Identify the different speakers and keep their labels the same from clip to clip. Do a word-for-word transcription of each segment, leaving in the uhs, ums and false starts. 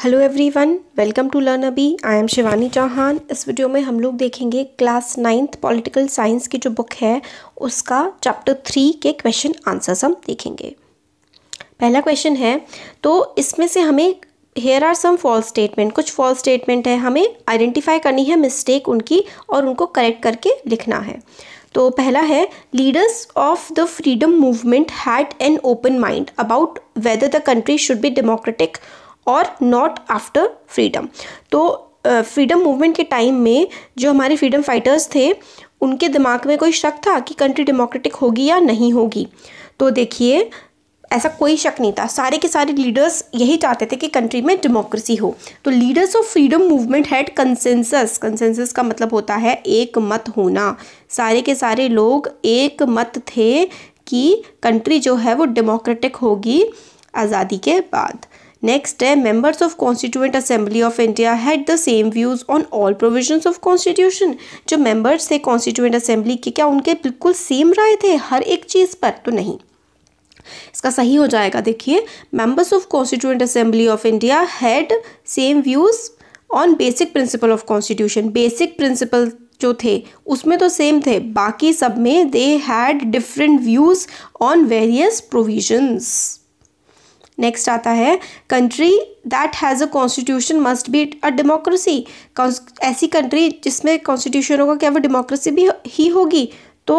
Speaker 1: Hello everyone, welcome to learn अभी। I am Shivani Chauhan. इस video में हम लोग देखेंगे क्लास नाइन्थ पॉलिटिकल साइंस की जो बुक है उसका चैप्टर थ्री के क्वेश्चन आंसर्स हम देखेंगे। पहला क्वेश्चन है, तो इसमें से हमें here are some false statement, कुछ फॉल्स स्टेटमेंट है, हमें आइडेंटिफाई करनी है मिस्टेक उनकी और उनको करेक्ट करके लिखना है। तो पहला है, leaders of the freedom movement had an open mind about whether the country should be democratic or not after freedom. तो फ्रीडम uh, मूवमेंट के टाइम में जो हमारे फ्रीडम फाइटर्स थे उनके दिमाग में कोई शक था कि कंट्री डेमोक्रेटिक होगी या नहीं होगी। तो देखिए, ऐसा कोई शक नहीं था, सारे के सारे लीडर्स यही चाहते थे कि कंट्री में डेमोक्रेसी हो। तो leaders of freedom movement had consensus, consensus का मतलब होता है एक मत होना। सारे के सारे लोग एक मत थे कि कंट्री जो है वो डेमोक्रेटिक होगी आज़ादी के बाद। नेक्स्ट है, members of constituent assembly of India had the same views on all provisions of constitution. जो मेंबर्स थे कॉन्स्टिट्यूएंट असेंबली के, क्या उनके बिल्कुल सेम राय थे हर एक चीज़ पर? तो नहीं। इसका सही हो जाएगा, देखिए, members of constituent assembly of India had same views on basic principle of constitution. Basic principle जो थे उसमें तो सेम थे, बाकी सब में they had different views on various provisions. Next आता है, country that has a constitution must be a democracy. ऐसी कंट्री जिसमें कॉन्स्टिट्यूशन होगा, क्या वो डेमोक्रेसी भी ही होगी? तो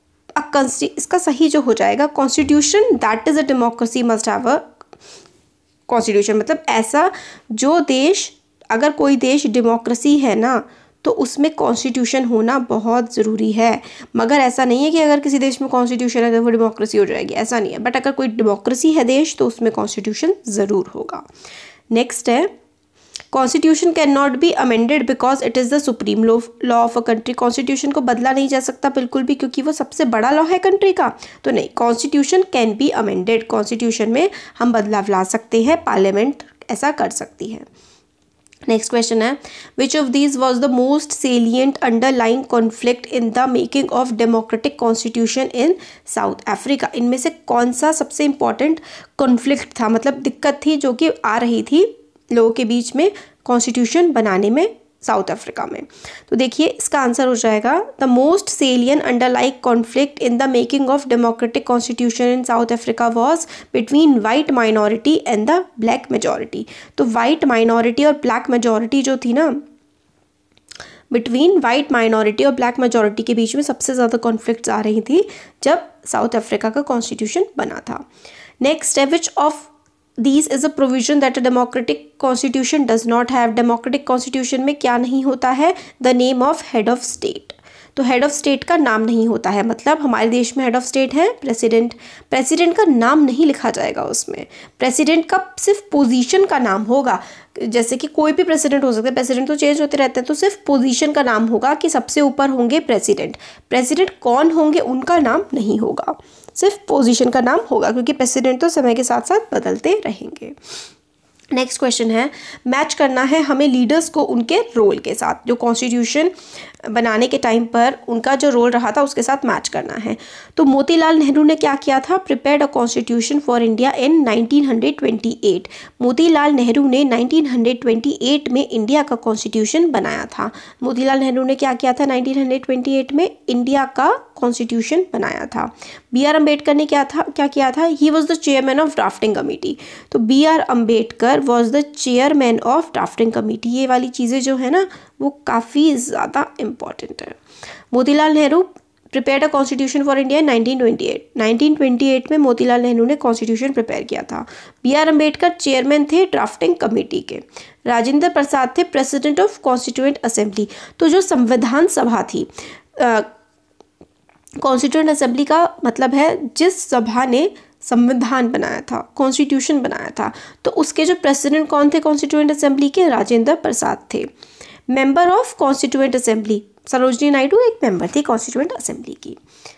Speaker 1: इसका सही जो हो जाएगा, constitution that is a democracy must have a constitution. मतलब ऐसा जो देश, अगर कोई देश डेमोक्रेसी है ना, तो उसमें कॉन्स्टिट्यूशन होना बहुत ज़रूरी है। मगर ऐसा नहीं है कि अगर किसी देश में कॉन्स्टिट्यूशन है तो वो डेमोक्रेसी हो जाएगी, ऐसा नहीं है। बट अगर कोई डेमोक्रेसी है देश तो उसमें कॉन्स्टिट्यूशन ज़रूर होगा। नेक्स्ट है, constitution can not be amended because it is the supreme law law of a country. Constitution को बदला नहीं जा सकता बिल्कुल भी, क्योंकि वो सबसे बड़ा लॉ है कंट्री का। तो नहीं, constitution can be amended, constitution में हम बदलाव ला सकते हैं, पार्लियामेंट ऐसा कर सकती है। नेक्स्ट क्वेश्चन है, which of these was the most salient underlying conflict in the making of democratic constitution in South Africa. इनमें से कौन सा सबसे इंपॉर्टेंट कॉन्फ्लिक्ट था, मतलब दिक्कत थी जो कि आ रही थी लोगों के बीच में कॉन्स्टिट्यूशन बनाने में साउथ अफ्रीका में? तो देखिए, इसका आंसर हो जाएगा, the most salient underlying conflict in the making of democratic constitution in South Africa was between white minority and the black majority. तो वाइट माइनॉरिटी और ब्लैक मेजॉरिटी जो थी ना, बिटवीन वाइट माइनॉरिटी और ब्लैक मेजॉरिटी के बीच में सबसे ज़्यादा कॉन्फ्लिक्ट्स आ रही थी जब साउथ अफ्रीका का कॉन्स्टिट्यूशन बना था। नेक्स्ट है, which of These is a provision that a democratic constitution does not have। democratic constitution में क्या नहीं होता है? The name of head of state। तो हेड ऑफ स्टेट का नाम नहीं होता है, मतलब हमारे देश में हेड ऑफ स्टेट है प्रेसिडेंट। प्रेसिडेंट का नाम नहीं लिखा जाएगा उसमें, प्रेसिडेंट का सिर्फ पोजीशन का नाम होगा। जैसे कि कोई भी प्रेसिडेंट हो सकता है, प्रेसिडेंट तो चेंज होते रहते हैं, तो सिर्फ पोजीशन का नाम होगा कि सबसे ऊपर होंगे प्रेसिडेंट। प्रेसिडेंट कौन होंगे उनका नाम नहीं होगा, सिर्फ पोजीशन का नाम होगा, क्योंकि प्रेसिडेंट तो समय के साथ साथ बदलते रहेंगे। नेक्स्ट क्वेश्चन है, मैच करना है हमें लीडर्स को उनके रोल के साथ, जो कॉन्स्टिट्यूशन बनाने के टाइम पर उनका जो रोल रहा था उसके साथ मैच करना है। तो मोतीलाल नेहरू ने क्या किया था? Prepared a constitution for India in nineteen twenty eight. Motilal Nehru ने नाइनटीन ट्वेंटी एट में इंडिया का कॉन्स्टिट्यूशन बनाया था। मोतीलाल नेहरू ने क्या किया था? नाइनटीन ट्वेंटी एट में इंडिया का कॉन्स्टिट्यूशन बनाया था। बी आर अम्बेडकर ने क्या था क्या किया था? He was the chairman of drafting committee. तो B R Ambedkar was the chairman of drafting committee. ये वाली चीज़ें जो है ना वो काफ़ी ज़्यादा इम्पॉर्टेंट है। Motilal Nehru prepared a constitution for India in nineteen twenty eight. Nineteen twenty eight में मोतीलाल नेहरू ने कॉन्स्टिट्यूशन प्रिपेयर किया था। बी आर अम्बेडकर चेयरमैन थे ड्राफ्टिंग कमेटी के। राजेंद्र प्रसाद थे प्रेसिडेंट ऑफ कॉन्स्टिट्यूएंट असेंबली। तो जो संविधान सभा थी, कॉन्स्टिट्यूएंट असेंबली का मतलब है जिस सभा ने संविधान बनाया था, कॉन्स्टिट्यूशन बनाया था, तो उसके जो प्रेसिडेंट कौन थे कॉन्स्टिट्यूएंट असेंबली के? राजेंद्र प्रसाद थे। Member of constituent assembly, Sarojini Naidu एक मेंबर थी कॉन्स्टिट्यूएंट असेंबली की।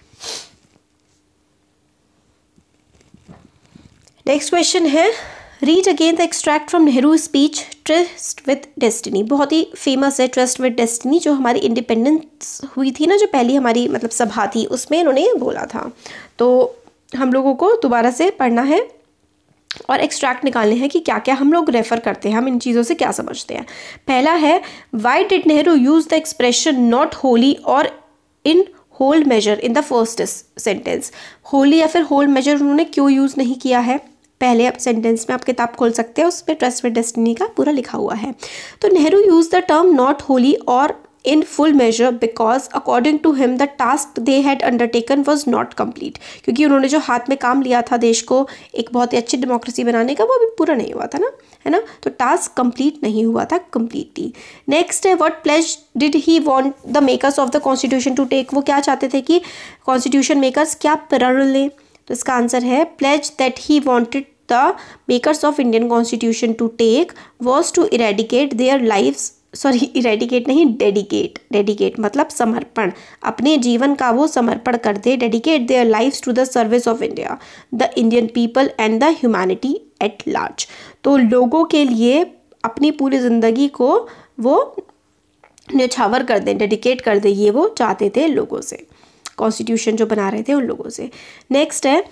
Speaker 1: नेक्स्ट क्वेश्चन है, read again the extract from Nehru speech tryst with destiny. बहुत ही फेमस है ट्रस्ट विद डेस्टिनी, जो हमारी इंडिपेंडेंस हुई थी ना, जो पहली हमारी मतलब सभा थी, उसमें इन्होंने बोला था। तो हम लोगों को दोबारा से पढ़ना है और एक्सट्रैक्ट निकालने हैं कि क्या क्या हम लोग रेफर करते हैं, हम इन चीज़ों से क्या समझते हैं। पहला है, why did Nehru use the expression not wholly or in whole measure in the first sentence. Wholly या फिर होल मेजर उन्होंने क्यों यूज़ नहीं किया है? पहले आप सेंटेंस में आप किताब खोल सकते हैं, उस पर ट्रस्ट विद डेस्टिनी का पूरा लिखा हुआ है। तो Nehru use the term not wholly or in full measure because according to him the task they had undertaken was not complete, क्योंकि उन्होंने जो हाथ में काम लिया था देश को एक बहुत ही अच्छी डेमोक्रेसी बनाने का, वो अभी पूरा नहीं हुआ था ना, है ना। तो टास्क कंप्लीट नहीं हुआ था कंप्लीटली। नेक्स्ट है, what pledge did he want the makers of the constitution to take, वो क्या चाहते थे कि कॉन्स्टिट्यूशन मेकर्स क्या प्रण लें? तो इसका आंसर है, pledge that he wanted the makers of Indian constitution to take was to eradicate their lives, sorry eradicate नहीं, डेडिकेट, डेडिकेट मतलब समर्पण, अपने जीवन का वो समर्पण कर दे, dedicate their lives to the service of India, the Indian people and the humanity at large. तो लोगों के लिए अपनी पूरी ज़िंदगी को वो न्यौछावर कर दें, डेडिकेट कर दें, ये वो चाहते थे लोगों से, कॉन्स्टिट्यूशन जो बना रहे थे उन लोगों से। नेक्स्ट है,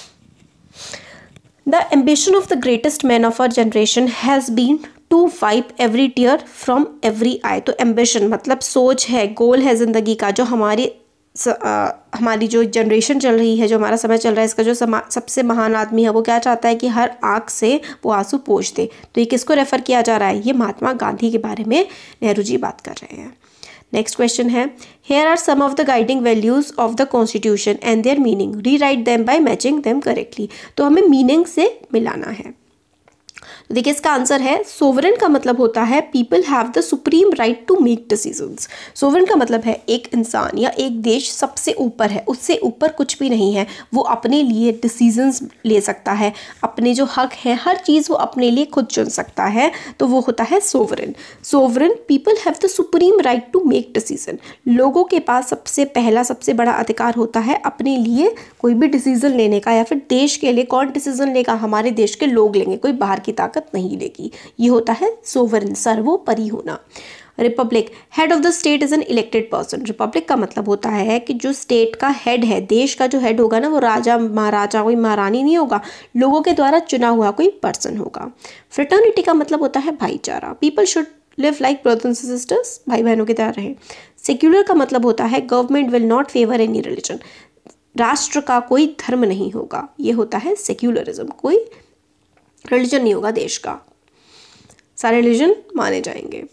Speaker 1: the ambition of the greatest man of our generation has been to wipe every tear from every eye. तो एम्बिशन मतलब सोच है, गोल है ज़िंदगी का, जो हमारी आ, हमारी जो जनरेशन चल रही है, जो हमारा समय चल रहा है, इसका जो समा सबसे महान आदमी है वो क्या चाहता है कि हर आँख से वो आंसू पोंछ दे। तो ये किसको रेफ़र किया जा रहा है? ये महात्मा गांधी के बारे में नेहरू जी बात कर रहे हैं। नेक्स्ट क्वेश्चन है, here are some of the guiding values of the constitution and their meaning, rewrite them by matching them correctly. तो हमें मीनिंग से मिलाना है। तो देखिए इसका आंसर है, सोवरेन का मतलब होता है people have the supreme right to make decisions. Sovereign का मतलब है एक इंसान या एक देश सबसे ऊपर है, उससे ऊपर कुछ भी नहीं है, वो अपने लिए डिसीजंस ले सकता है, अपने जो हक है हर चीज़ वो अपने लिए खुद चुन सकता है, तो वो होता है sovereign. Sovereign people have the supreme right to make decision, लोगों के पास सबसे पहला सबसे बड़ा अधिकार होता है अपने लिए कोई भी डिसीजन लेने का, या फिर देश के लिए कौन डिसीजन लेगा? हमारे देश के लोग लेंगे, कोई बाहर की ताकत नहीं लेगी। ये होता है सोवरेन, सर्वोपरि होना। Republic, head of the state is an elected person. Republic का मतलब होता है कि जो स्टेट का हेड है, देश का जो हेड होगा ना, वो राजा महाराजा कोई महारानी नहीं होगा, लोगों के द्वारा चुना हुआ कोई पर्सन होगा। फ्रेटर्निटी का मतलब होता है भाईचारा, people should live like brothers and sisters, भाई बहनों की तरह रहें। सेक्युलर का मतलब होता है government will not favour any religion, राष्ट्र का कोई धर्म नहीं होगा, ये होता है सेक्युलरिज्म, कोई रिलीजन नहीं होगा देश का, सारे रिलीजन माने जाएंगे।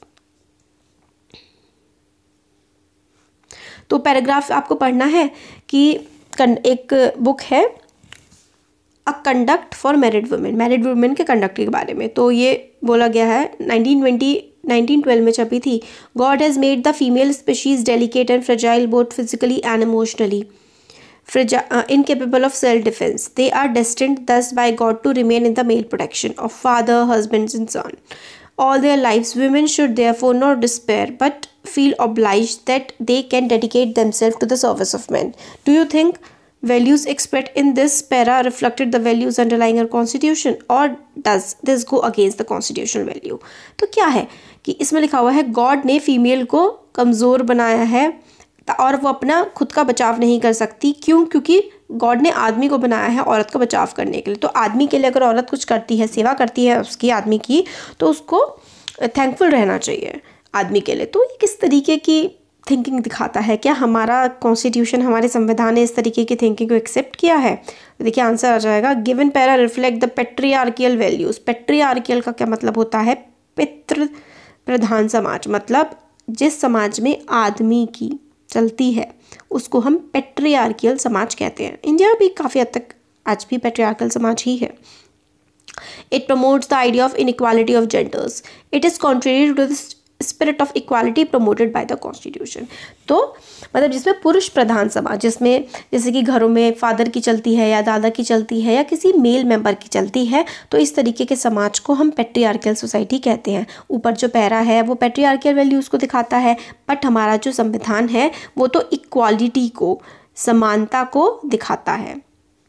Speaker 1: तो पैराग्राफ आपको पढ़ना है कि एक बुक है a conduct for married women, married women के कंडक्ट के बारे में। तो ये बोला गया है नाइनटीन ट्वेंटी नाइनटीन ट्वेल्व में छपी थी। God has made the female species delicate and fragile both physically and emotionally, Uh, incapable of self-defense. They are destined thus by God to remain in the male protection of father, husbands and son. All their lives, women should therefore not despair but feel obliged that they can dedicate themselves to the service of men. Do you think values expressed in this para reflected the values underlying our constitution, or does this go against the constitutional value? तो क्या है कि इसमें लिखा हुआ है God ने female को कमज़ोर बनाया है और वो अपना खुद का बचाव नहीं कर सकती। क्यों? क्योंकि गॉड ने आदमी को बनाया है औरत का बचाव करने के लिए। तो आदमी के लिए अगर औरत कुछ करती है, सेवा करती है उसकी आदमी की, तो उसको थैंकफुल रहना चाहिए आदमी के लिए। तो ये किस तरीके की थिंकिंग दिखाता है? क्या हमारा कॉन्स्टिट्यूशन, हमारे संविधान ने इस तरीके की थिंकिंग को एक्सेप्ट किया है? देखिए आंसर आ जाएगा, given para reflect the patriarchal values. Patriarchal का क्या मतलब होता है? पितृ प्रधान समाज, मतलब जिस समाज में आदमी की चलती है उसको हम पेट्रियार्कियल समाज कहते हैं। इंडिया भी काफ़ी हद तक आज भी पेट्रियार्कल समाज ही है। It promotes the idea of inequality of genders, it is contrary to the spirit of equality promoted by the constitution. तो मतलब जिसमें पुरुष प्रधान समाज, जिसमें जैसे कि घरों में फादर की चलती है या दादा की चलती है या किसी मेल मेंबर की चलती है, तो इस तरीके के समाज को हम पेट्रियार्कल सोसाइटी कहते हैं। ऊपर जो पैरा है वो पेट्रियार्कल वैल्यूज़ को दिखाता है, बट हमारा जो संविधान है वो तो इक्वालिटी को, समानता को दिखाता है।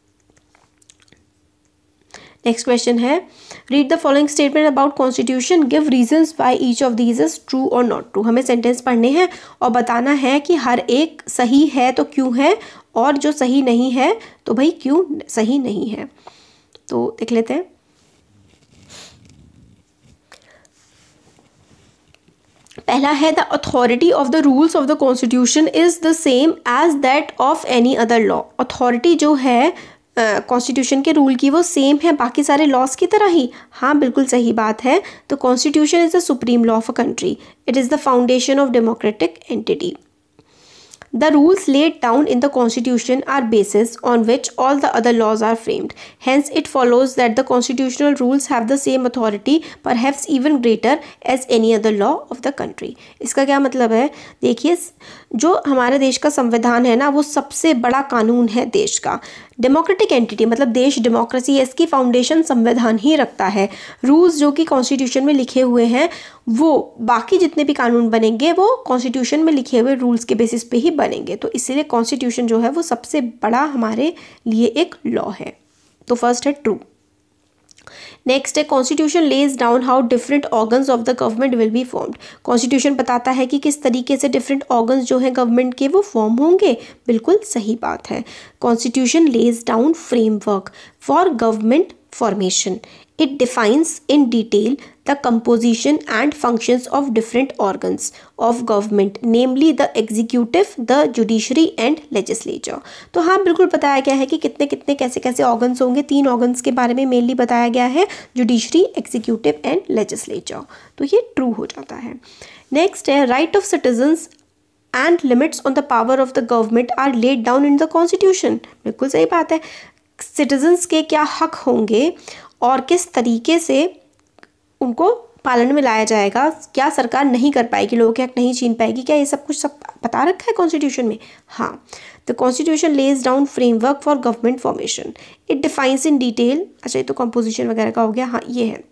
Speaker 1: नेक्स्ट क्वेश्चन है, read the following statement about constitution, give reasons why each of these is true और नॉट ट्रू। हमें सेंटेंस पढ़ने हैं और बताना है कि हर एक सही है तो क्यों है, और जो सही नहीं है तो भाई क्यों सही नहीं है। तो देख लेते हैं। पहला है the authority of the rules of the constitution is the same as that of any other law. Authority जो है कॉन्स्टिट्यूशन uh, के रूल की वो सेम है बाकी सारे लॉज की तरह ही। हाँ बिल्कुल सही बात है। तो constitution is the supreme law of a country, it is the foundation of democratic entity. The rules laid down in the Constitution are basis on which all the other laws are framed. Hence, it follows that the constitutional rules have the same authority, perhaps even greater, as any other law of the country. इसका क्या मतलब है? देखिए, जो हमारे देश का संविधान है ना, वो सबसे बड़ा कानून है देश का। डेमोक्रेटिक एंटिटी मतलब देश डेमोक्रेसी है, इसकी फाउंडेशन संविधान ही रखता है। रूल्स जो कि कॉन्स्टिट्यूशन में लिखे हुए हैं वो बाकी जितने भी कानून बनेंगे वो कॉन्स्टिट्यूशन में लिखे हुए रूल्स के बेसिस पे ही बनेंगे। तो इसीलिए कॉन्स्टिट्यूशन जो है वो सबसे बड़ा हमारे लिए एक लॉ है। तो फर्स्ट है ट्रू। नेक्स्ट है constitution lays down how different organs of the government will be formed. Constitution बताता है कि किस तरीके से डिफरेंट ऑर्गन्स जो हैं गवर्नमेंट के वो फॉर्म होंगे। बिल्कुल सही बात है। Constitution lays down framework for government formation. It defines in detail the composition and functions of different organs of government, namely the executive, the judiciary and legislature. तो हाँ बिल्कुल बताया गया है कि कितने कितने कैसे कैसे ऑर्गन्स होंगे। तीन ऑर्गन्स के बारे में मेनली बताया गया है, जुडिशरी, एग्जीक्यूटिव एंड लेजिस्लेचर। तो ये ट्रू हो जाता है। नेक्स्ट है right of citizens and limits on the power of the government are laid down in the constitution। बिल्कुल सही बात है। सिटीजन्स के क्या हक होंगे और किस तरीके से उनको पालन में लाया जाएगा, क्या सरकार नहीं कर पाएगी, लोगों के हक नहीं छीन पाएगी, क्या ये सब कुछ सब बता रखा है कॉन्स्टिट्यूशन में। हाँ, the constitution lays down framework for government formation. It defines in detail. अच्छा ये तो कंपोजिशन वगैरह का हो गया। हाँ ये है।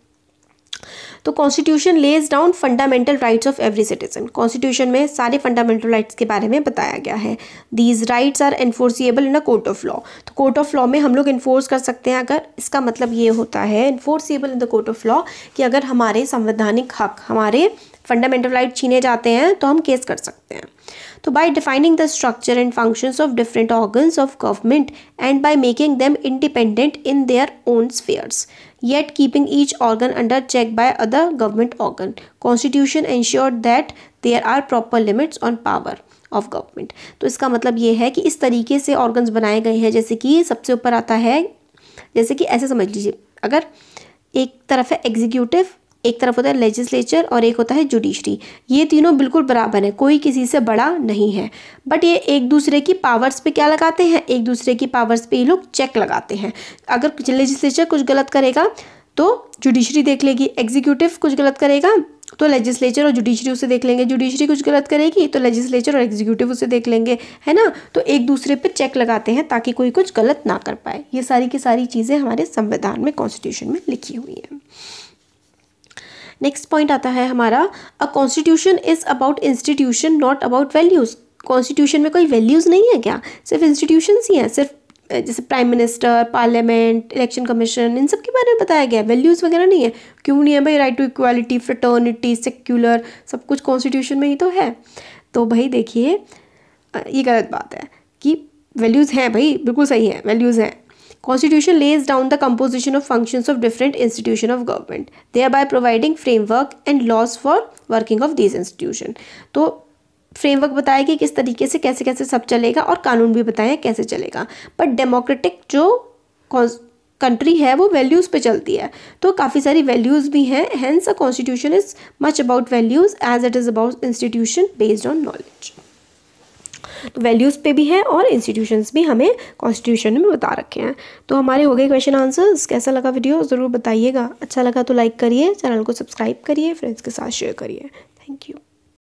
Speaker 1: तो constitution lays down fundamental rights of every citizen. Constitution में सारे फंडामेंटल राइट्स के बारे में बताया गया है। These rights are enforceable in a court of law. तो कोर्ट ऑफ लॉ में हम लोग इन्फोर्स कर सकते हैं। अगर इसका मतलब ये होता है enforceable in the court of law कि अगर हमारे संवैधानिक हक, हमारे फंडामेंटल राइट छीने जाते हैं तो हम केस कर सकते हैं। तो by defining the structure and functions of different organs of government and by making them independent in their own spheres yet keeping each organ under check by other government organ, constitution ensured that there are proper limits on power of government। तो इसका मतलब ये है कि इस तरीके से organs बनाए गए हैं, जैसे कि सबसे ऊपर आता है, जैसे कि ऐसे समझ लीजिए, अगर एक तरफ है एग्जीक्यूटिव, एक तरफ होता है लेजिस्लेचर और एक होता है जुडिशरी। ये तीनों बिल्कुल बराबर है, कोई किसी से बड़ा नहीं है, बट ये एक दूसरे की पावर्स पे क्या लगाते हैं, एक दूसरे की पावर्स पे ये लोग चेक लगाते हैं। अगर लेजिस्लेचर कुछ गलत करेगा तो जुडिशरी देख लेगी, एग्जीक्यूटिव कुछ गलत करेगा तो लेजिस्लेचर और जुडिशरी उसे देख लेंगे, जुडिशरी कुछ गलत करेगी तो लेजिस्लेचर और एग्जीक्यूटिव उसे देख लेंगे, है ना। तो एक दूसरे पे चेक लगाते हैं ताकि कोई कुछ गलत ना कर पाए। ये सारी की सारी चीज़ें हमारे संविधान में, कॉन्स्टिट्यूशन में लिखी हुई हैं। नेक्स्ट पॉइंट आता है हमारा, a constitution is about institution not about values. Constitution में कोई वैल्यूज़ नहीं है क्या, सिर्फ इंस्टीट्यूशंस ही हैं, सिर्फ जैसे prime minister, parliament, election commission, इन सब के बारे में बताया गया, वैल्यूज़ वगैरह नहीं है। क्यों नहीं है भाई, right to equality, fraternity, secular, सब कुछ कॉन्स्टिट्यूशन में ही तो है। तो भाई देखिए ये गलत बात है कि वैल्यूज़ हैं, भाई बिल्कुल सही है, वैल्यूज़ हैं। Constitution lays down the composition of functions of different institutions of government, thereby providing framework and laws for working of these institutions। तो फ्रेमवर्क बताया कि किस तरीके से कैसे कैसे सब चलेगा और कानून भी बताया कैसे चलेगा। बट डेमोक्रेटिक जो कंट्री है वो वैल्यूज़ पे चलती है, तो काफ़ी सारी वैल्यूज़ भी हैं। Hence a constitution is much about values as it is about institution based on knowledge. तो वैल्यूज़ पे भी है और इंस्टीट्यूशंस भी हमें कॉन्स्टिट्यूशन में बता रखे हैं। तो हमारे हो गए क्वेश्चन आंसर्स। कैसा लगा वीडियो ज़रूर बताइएगा, अच्छा लगा तो लाइक करिए, चैनल को सब्सक्राइब करिए, फ्रेंड्स के साथ शेयर करिए। Thank you.